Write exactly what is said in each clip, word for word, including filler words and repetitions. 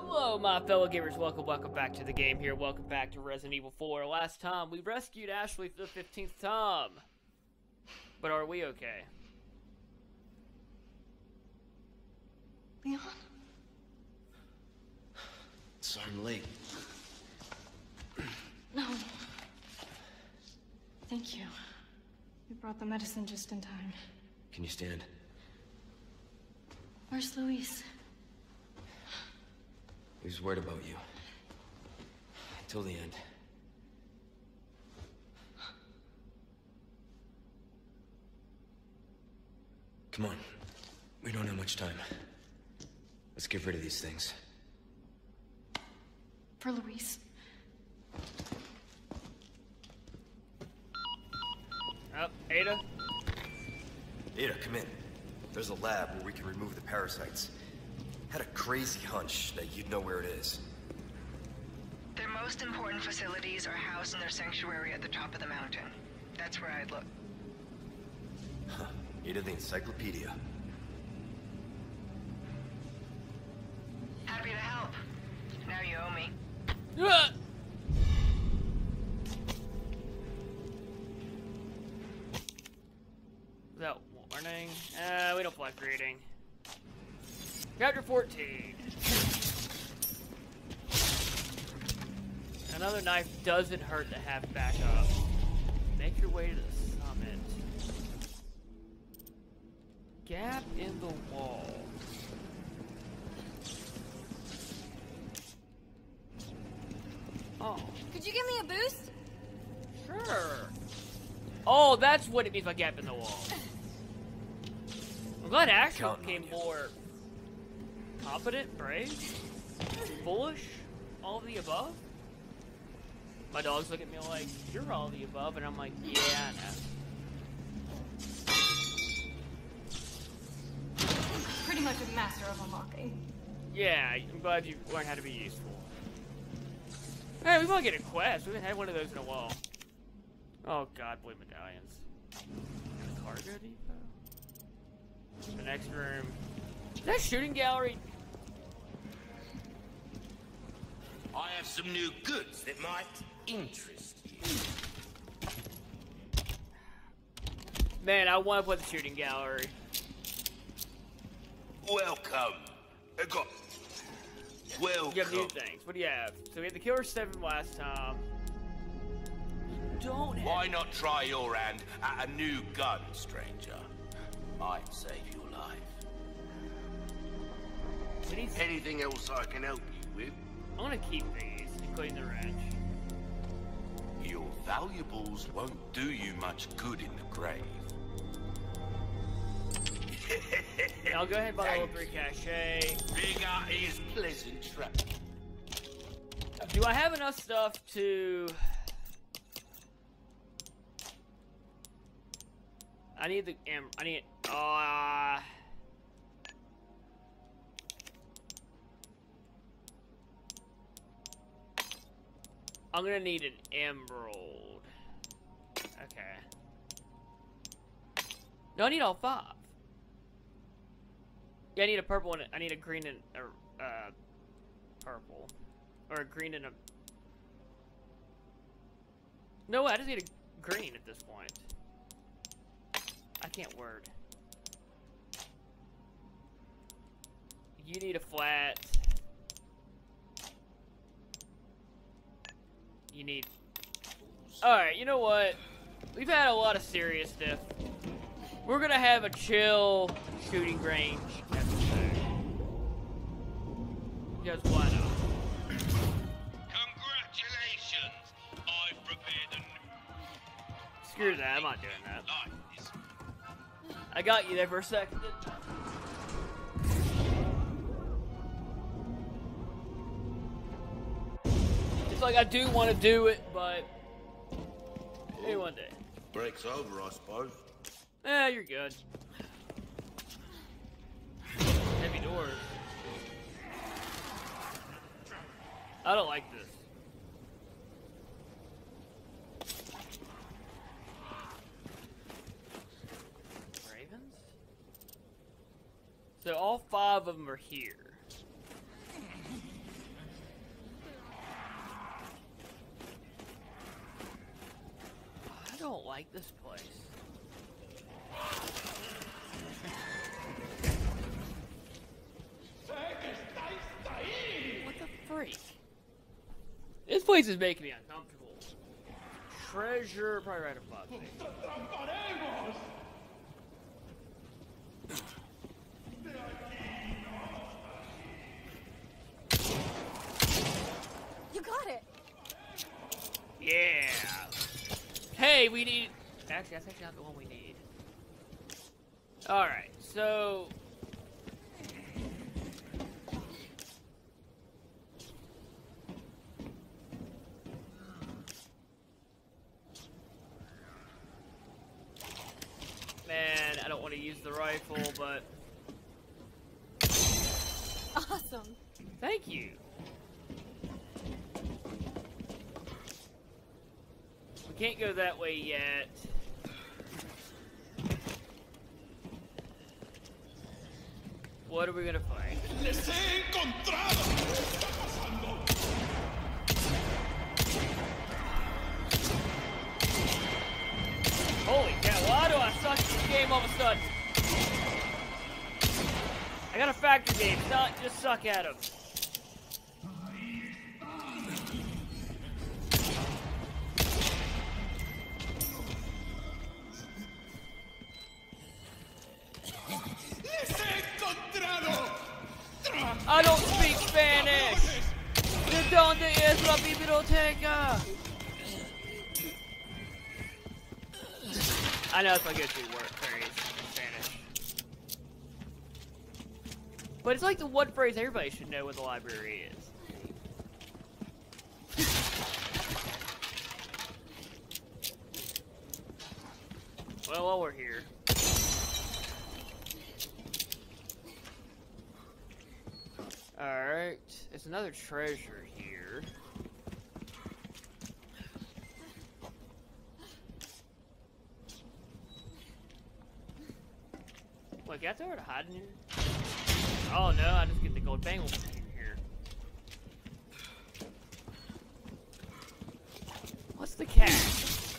Hello, my fellow gamers. Welcome, welcome back to the game here. Welcome back to Resident Evil four. Last time, we rescued Ashley for the fifteenth time. But are we okay? Leon? Sorry I'm late. No. Thank you. You brought the medicine just in time. Can you stand? Where's Luis? He was worried about you. Until the end. Come on. We don't have much time. Let's get rid of these things. For Luis. Up, oh, Ada? Ada, come in. There's a lab where we can remove the parasites. Had a crazy hunch that you'd know where it is. Their most important facilities are housed in their sanctuary at the top of the mountain. That's where I'd look. Huh. Ada the encyclopedia. Happy to help. Now you owe me. Uh! Without warning. Uh, we don't like reading. Chapter fourteen. Another knife doesn't hurt to have backup. Make your way to the summit. Gap in the wall. Oh. Could you give me a boost? Sure. Oh, that's what it means by gap in the wall. I'm glad Axel became more confident, brave, bullish, all of the above. My dogs look at me like, you're all of the above, and I'm like, yeah, I know. Pretty much a master of unlocking. Yeah, I'm glad you learned how to be useful. Hey, we want to get a quest. We haven't had one of those in a while. Oh god, blue medallions. Cargo depot? The next room. Is that shooting gallery? I have some new goods that might interest you. Man, I want to play the shooting gallery. Welcome. I got... Welcome. You have new things. What do you have? So we had the Killer seven last time. Don't have... Why not try your hand at a new gun, stranger? Might save your life. Anything else I can help you with? I'm gonna keep these, including the wrench. Your valuables won't do you much good in the grave. Yeah, I'll go ahead and buy the level three cachet. Bigger is pleasant trap. Do I have enough stuff to... I need the... Um, I need... Uh... I'm gonna need an emerald. Okay. No, I need all five. Yeah, I need a purple and a, I need a green and a uh, purple, or a green and a. No, I just need a green at this point. I can't word. You need a flat. You need... Alright, you know what? We've had a lot of serious stuff. We're gonna have a chill shooting range episode. Because why not? Congratulations! I've prepared a new... Screw that, I'm not doing that. I got you there for a second, didn't I? Like I do want to do it, but maybe one day. Break's over, I suppose. Eh, you're good. Heavy doors. I don't like this. Ravens? So all five of them are here. don't like this place. What the freak? This place is making me uncomfortable. Treasure, probably right above me. You got it. Yeah. Hey, we need. Actually, that's actually not the one we need. All right, so. Man, I don't want to use the rifle, but. Awesome. Thank you. We can't go that way yet. What are we gonna find? ¡Les he encontrado! Holy cow, why do I suck at this game all of a sudden? I got a factor game, not just suck at them. I don't speak Spanish! ¿De dónde es la biblioteca? I know it's my go-to word phrase in Spanish. But it's like the one phrase everybody should know what the library is. Well, while we're here. Alright, there's another treasure here. Wait, can I throw her to hide in here? Oh no, I just get the gold bangle from here. What's the cat?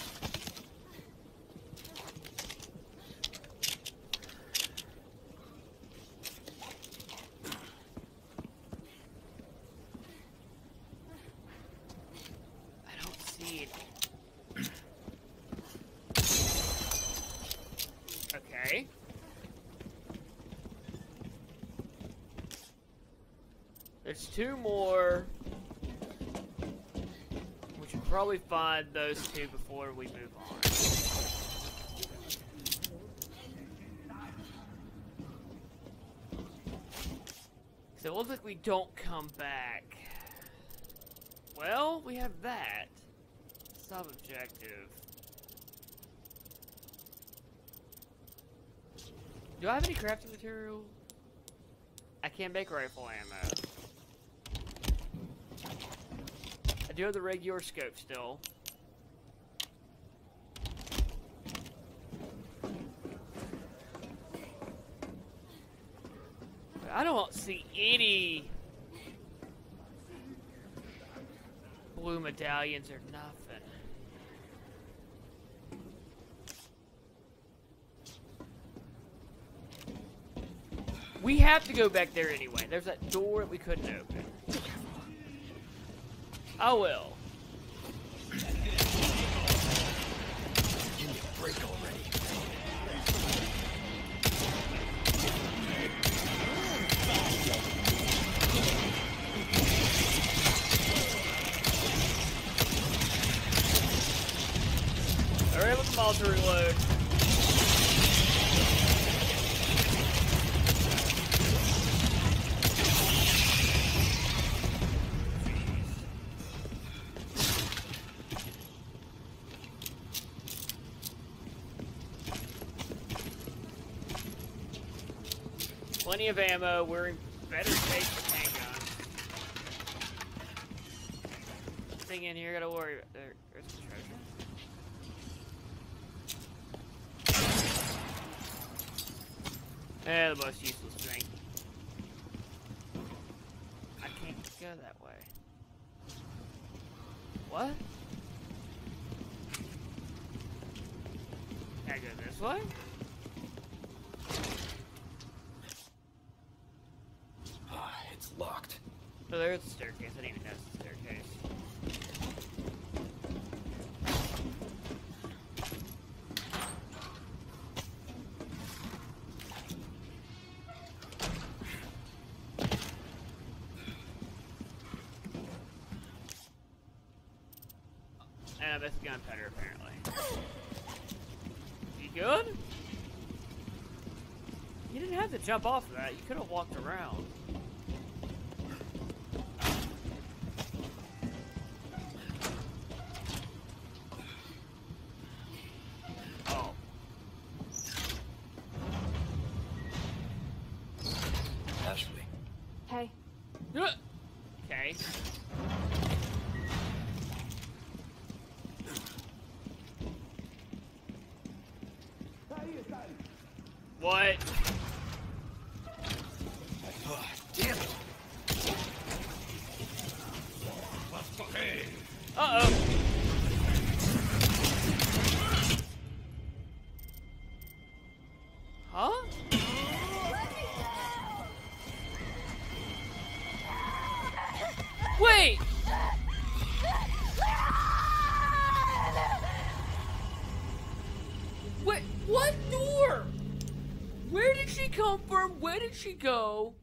Okay. There's two more. We should probably find those two before we move on. So it looks like we don't come back. Well, we have that. Sub-objective. Do I have any crafting material? I can't make rifle ammo. I do have the regular scope still. But I don't see any blue medallions or nothing. We have to go back there anyway. There's that door that we couldn't open. I will. Give me a break already. Alright, let them all to reload. Plenty of ammo. We're in better shape than handguns. Thing in here, gotta worry about. There, there's the treasure. Eh, the most useless thing. I can't go that way. What? Can I go this way? Ah, it's locked. Oh, there's the staircase. I didn't even notice the staircase. And I missed the gunpowder, apparently. You good? You didn't have to jump off of that. You could have walked around. Oh. Ashley. Hey. Okay. What? Oh, damn it! Uh-oh. Huh? Wait! Wait, what door? Where did she come from? Where did she go?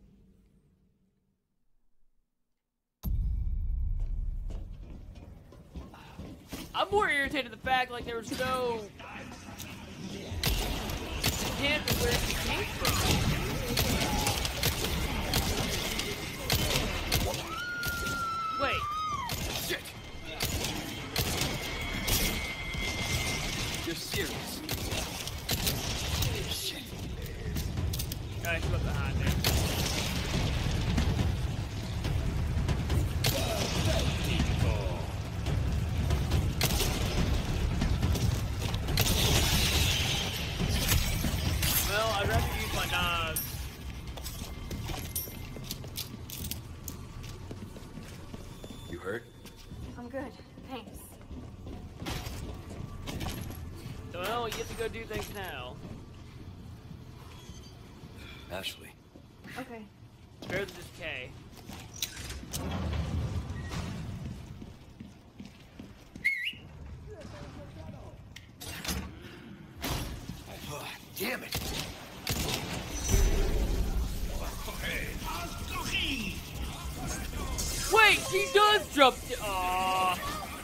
I'm more irritated at the fact like there was no hint of where she came from. Wait. Shit! You're serious? Shit. Alright, she's up behind me. Well, I'd rather use my knives. You hurt? I'm good. Thanks. So, well, we get to go do things now. Ashley. Okay. Better than just Kay. Oh, damn it! Wait, she does jump. Aww.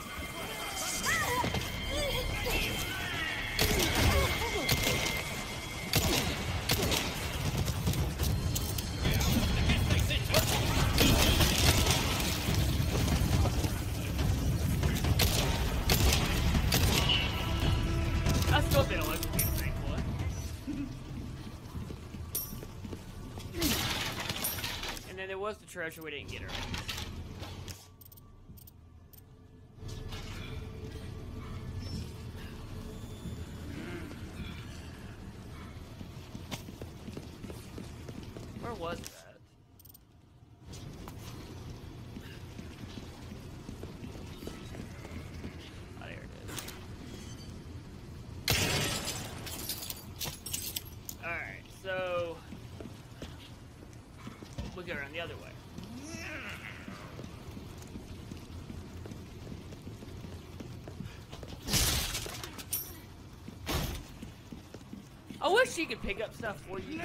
I still didn't like the thankfully. And then there was the treasure we didn't get her. Where was that? Oh, there it is. Alright, so we'll go around the other way. I wish she could pick up stuff for you.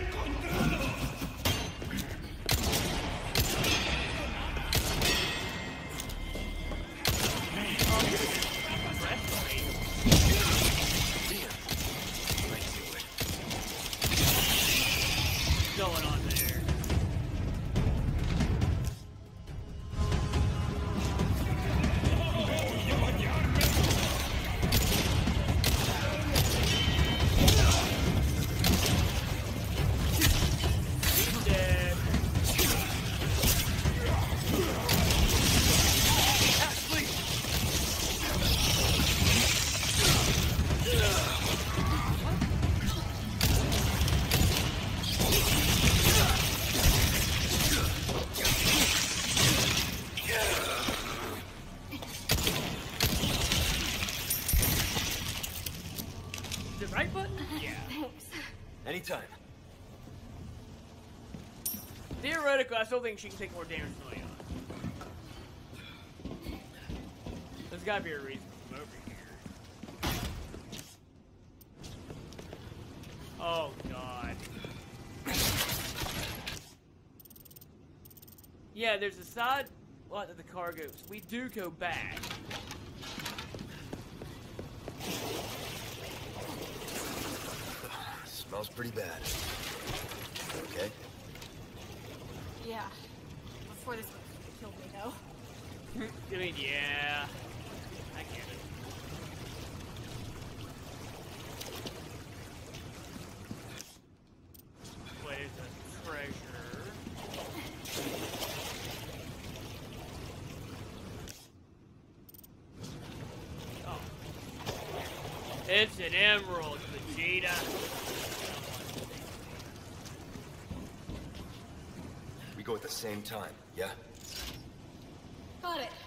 Going on there. Anytime. Theoretically, I still think she can take more damage than Leon. There's gotta be a reason from over here. Oh, God. Yeah, there's a side lot of the car goes. We do go back. Smells pretty bad. Okay? Yeah. Before this killed me, though. I mean, yeah. I get it. Wait, there's a treasure. Oh. It's an emerald, Vegeta. We go at the same time, yeah? Got it.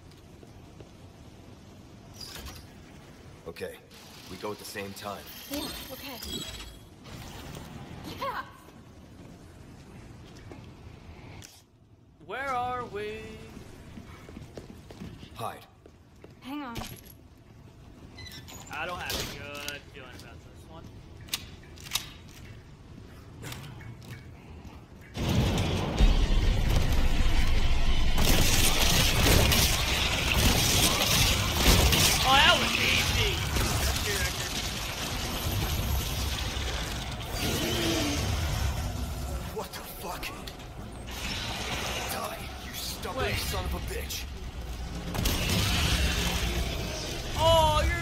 Okay. We go at the same time. Yeah, okay. Yeah! Where are we? Hide. Hang on. I don't have a good feeling about this one. Oh, that was easy. That's your record. What the fuck? Die, you stubborn Wait. son of a bitch. Oh, you're...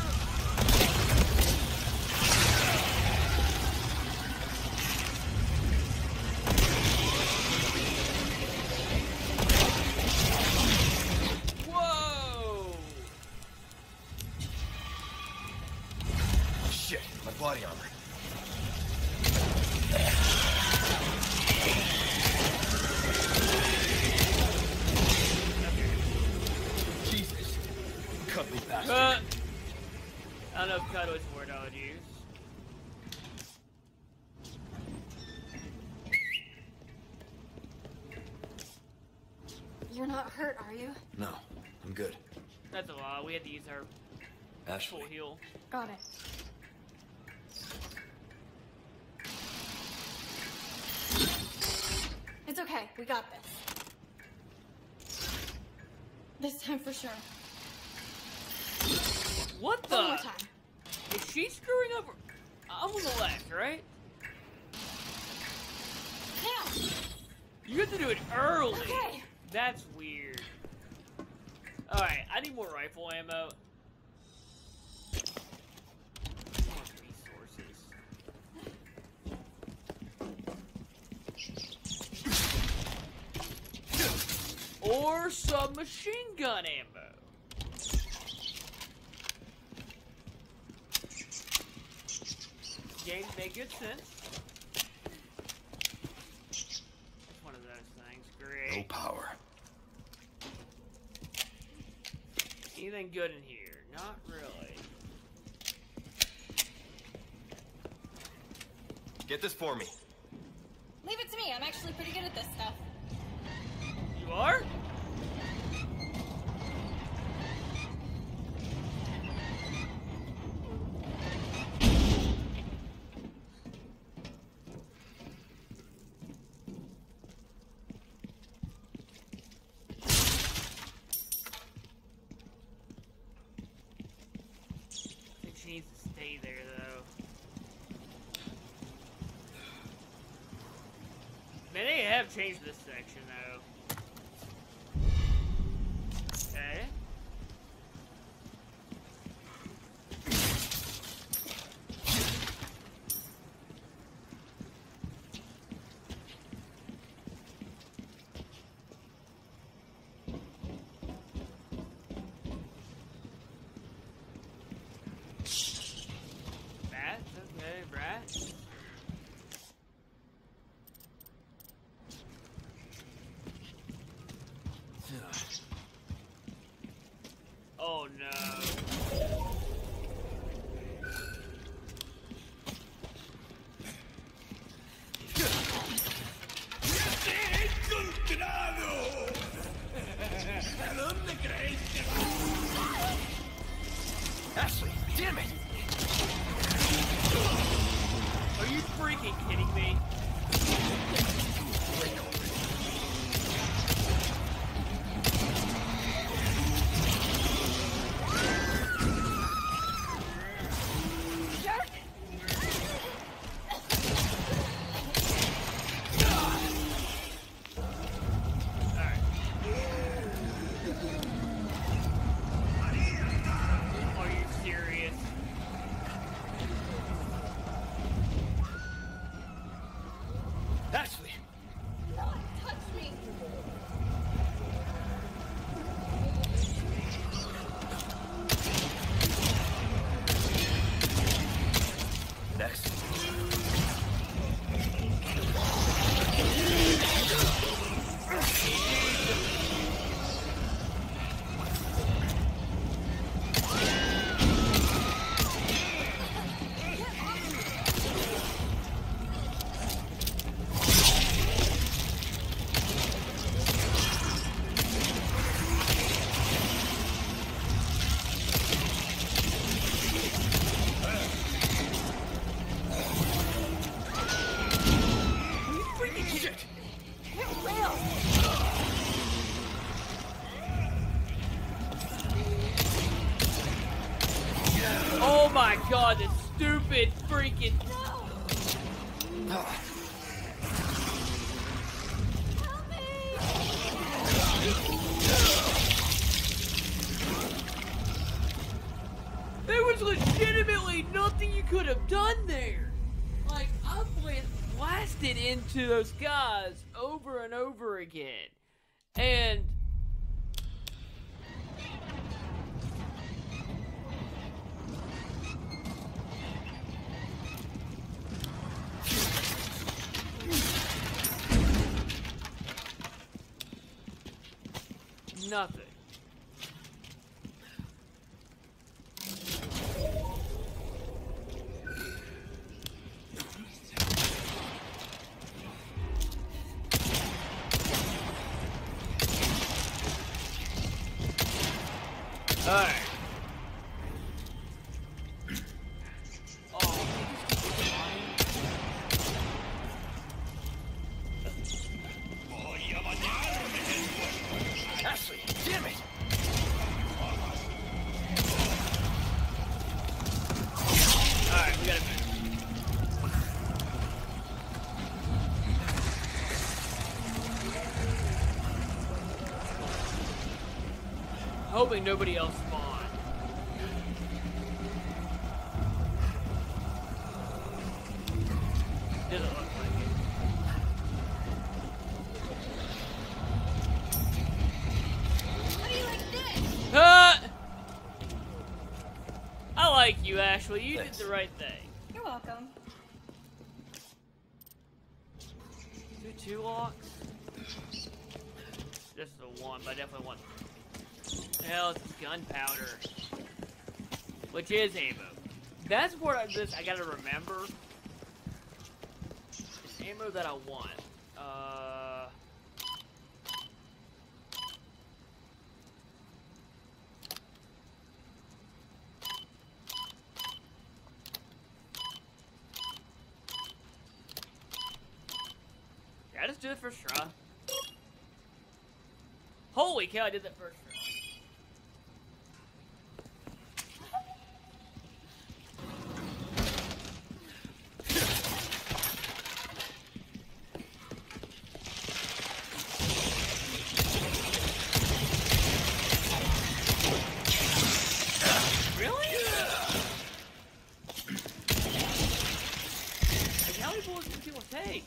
Whoa! Shit, my body armor. Jesus. Cut me bastard. Cut. I don't know if cut was the word I would use. You're not hurt, are you? No, I'm good. That's a lot. We had to use our Ashley. full heal. Got it. It's okay. We got this. This time for sure. What the? One more time. Is she screwing up? I'm on the left, right? Yeah. You have to do it early. Okay. That's weird. Alright, I need more rifle ammo. More resources. Or some machine gun ammo. Games make good sense. It's one of those things. Great. No power. Anything good in here? Not really. Get this for me. Leave it to me. I'm actually pretty good at this stuff. You are? I think she needs to stay there, though. Man, they have changed this section, though. Okay. Bats, okay, brats. Oh no. my god, this stupid freaking... No! Help me! There was legitimately nothing you could have done there. Like, I went blasted into those guys over and over again. And... nothing. Alright. Oh, Ashley, damn it! alright, we gotta move. Hoping nobody else spawned. Doesn't look like it. How do you like this? Ah! I like you, Ashley. You Thanks. did the right thing. You're welcome. Do two locks? This is the one, but I definitely want. Hell, it's gunpowder, which is ammo. That's what I this I gotta remember. It's ammo that I want. Uh. Did I just do it first try? Holy cow, I did that first try. Really? Like, how many bullets do people take?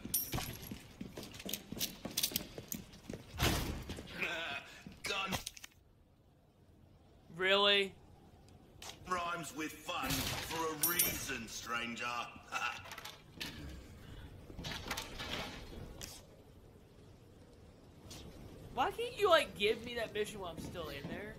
Gun Really? rhymes with fun for a reason, stranger. Why can't you, like, give me that mission while I'm still in there?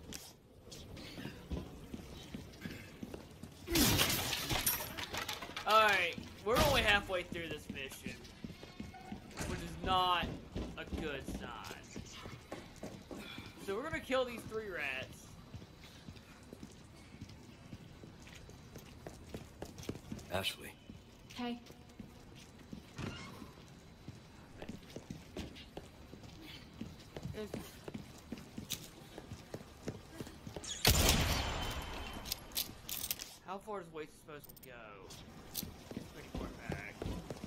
Alright, we're only halfway through this mission, which is not a good sign. So we're gonna kill these three rats. Ashley. Hey. How far is Waste supposed to go? It's pretty far back.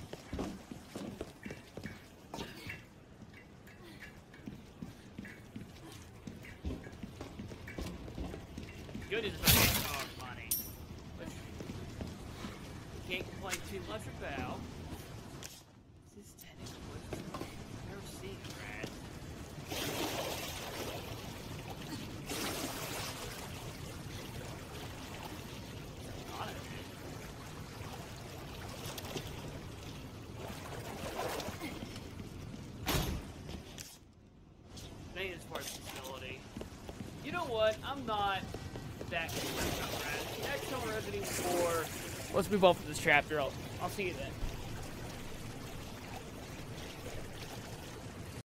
Good is about getting dog money, which you can't complain too much about. This is technically I've never seen a rat. A lot of it. Maintenance parts facility. You know what? I'm not that concerned about rats. Next time we're Resident Evil four. Let's move on from this chapter. I'll, I'll see you then.